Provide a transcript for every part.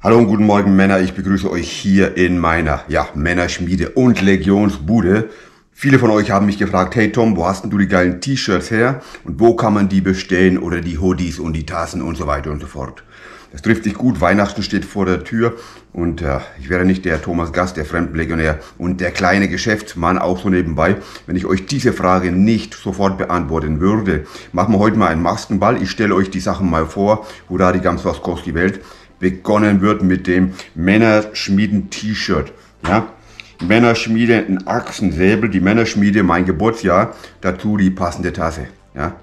Hallo und guten Morgen Männer, ich begrüße euch hier in meiner Männerschmiede und Legionsbude. Viele von euch haben mich gefragt, hey Tom, wo hast denn du die geilen T-Shirts her und wo kann man die bestellen oder die Hoodies und die Tassen und so weiter und so fort. Das trifft sich gut, Weihnachten steht vor der Tür und ich wäre nicht der Thomas Gast, der Fremdenlegionär und der kleine Geschäftsmann auch so nebenbei, wenn ich euch diese Frage nicht sofort beantworten würde. Machen wir heute mal einen Maskenball, ich stelle euch die Sachen mal vor, hurra die ganz Waskowski Welt. Begonnen wird mit dem Männerschmieden-T-Shirt. Ja? Männerschmiede, ein Achsensäbel, die Männerschmiede, mein Geburtsjahr, dazu die passende Tasse. Ja?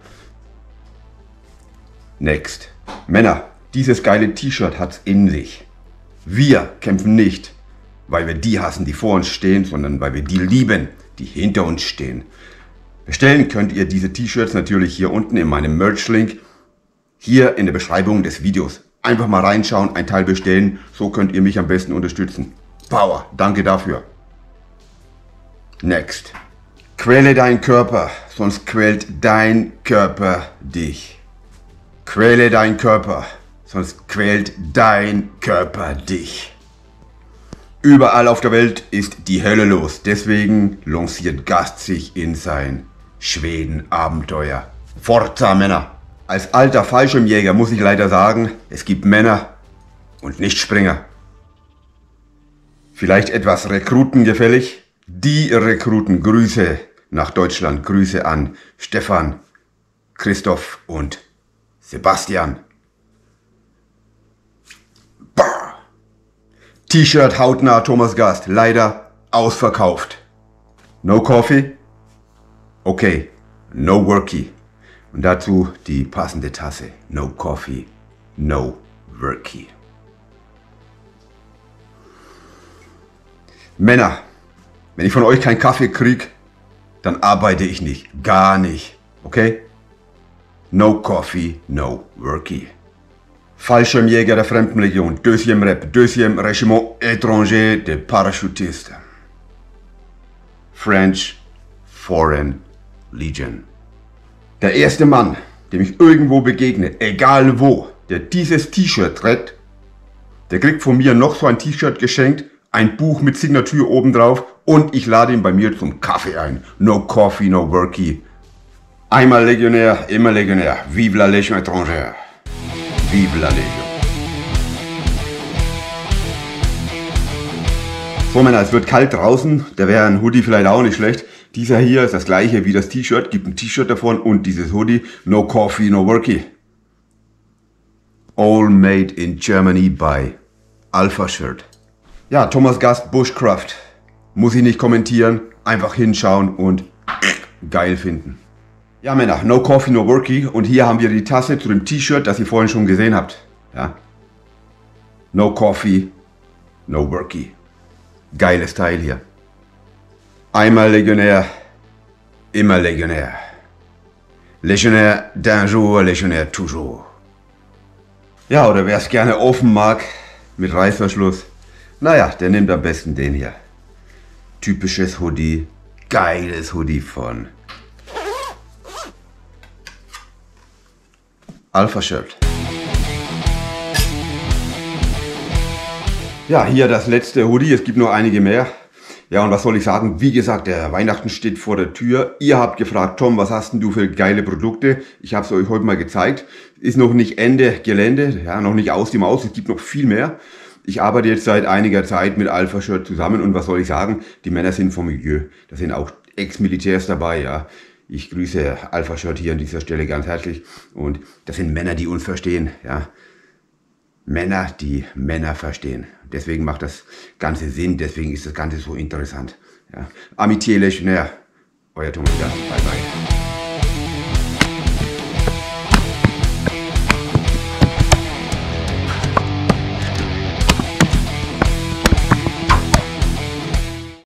Next. Männer, dieses geile T-Shirt hat's in sich. Wir kämpfen nicht, weil wir die hassen, die vor uns stehen, sondern weil wir die lieben, die hinter uns stehen. Bestellen könnt ihr diese T-Shirts natürlich hier unten in meinem Merch-Link, hier in der Beschreibung des Videos. Einfach mal reinschauen, ein Teil bestellen, so könnt ihr mich am besten unterstützen. Power, danke dafür. Next. Quäle deinen Körper, sonst quält dein Körper dich. Quäle deinen Körper, sonst quält dein Körper dich. Überall auf der Welt ist die Hölle los, deswegen lanciert Gast sich in sein Schweden-Abenteuer. Forza Männer! Als alter Fallschirmjäger muss ich leider sagen, es gibt Männer und nicht Springer. Vielleicht etwas rekrutengefällig? Die Rekruten, Grüße nach Deutschland, Grüße an Stefan, Christoph und Sebastian. T-Shirt hautnah Thomas Gast, leider ausverkauft. No coffee? Okay, no worky. Und dazu die passende Tasse. No coffee, no worky. Männer, wenn ich von euch keinen Kaffee krieg, dann arbeite ich nicht. Gar nicht. Okay? No coffee, no worky. Fallschirmjäger der Fremdenlegion. Deuxième Rep. Deuxième Régiment étranger de Parachutistes. French Foreign Legion. Der erste Mann, dem ich irgendwo begegne, egal wo, der dieses T-Shirt trägt, der kriegt von mir noch so ein T-Shirt geschenkt, ein Buch mit Signatur obendrauf und ich lade ihn bei mir zum Kaffee ein. No coffee, no worky. Einmal Legionär, immer Legionär. Vive la Légion étrangère. Vive la Légion. So Männer, es wird kalt draußen, da wäre ein Hoodie vielleicht auch nicht schlecht. Dieser hier ist das gleiche wie das T-Shirt, gibt ein T-Shirt davon und dieses Hoodie. No coffee, no worky. All made in Germany by Alpha Shirt. Ja, Thomas Gast, Bushcraft. Muss ich nicht kommentieren, einfach hinschauen und geil finden. Ja Männer, no coffee, no worky. Und hier haben wir die Tasse zu dem T-Shirt, das ihr vorhin schon gesehen habt. Ja. No coffee, no worky. Geiles Teil hier. Einmal Legionär, immer Legionär. Legionär d'un jour, Legionär toujours. Ja, oder wer es gerne offen mag, mit Reißverschluss, naja, der nimmt am besten den hier. Typisches Hoodie, geiles Hoodie von Alpha Shirt. Ja, hier das letzte Hoodie, es gibt noch einige mehr. Ja, und was soll ich sagen? Wie gesagt, der Weihnachten steht vor der Tür. Ihr habt gefragt, Tom, was hast denn du für geile Produkte? Ich habe es euch heute mal gezeigt. Ist noch nicht Ende Gelände, ja, noch nicht aus dem Aus, es gibt noch viel mehr. Ich arbeite jetzt seit einiger Zeit mit Alpha Shirt zusammen und was soll ich sagen? Die Männer sind vom Milieu. Da sind auch Ex-Militärs dabei, ja. Ich grüße Alpha Shirt hier an dieser Stelle ganz herzlich. Und das sind Männer, die uns verstehen, ja. Männer, die Männer verstehen. Deswegen macht das Ganze Sinn, deswegen ist das Ganze so interessant. Ja. Amitié Legionnaire, euer Thomas Gast, bye bye.